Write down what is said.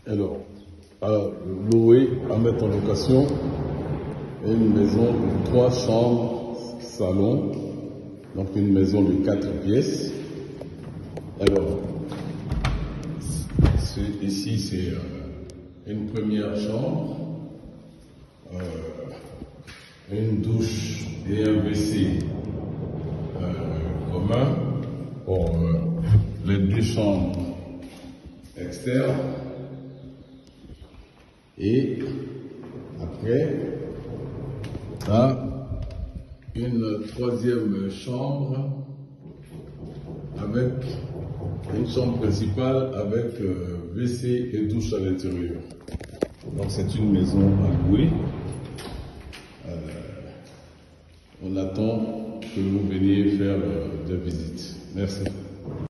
Alors, à louer, à mettre en location, une maison de 3 chambres, salon, donc une maison de 4 pièces. Alors, ici c'est une première chambre, une douche et un WC commun pour les 2 chambres externes. Et après, là, une 3e chambre avec une chambre principale avec WC et douche à l'intérieur. Donc c'est une maison à louer. On attend que vous veniez faire des visites. Merci.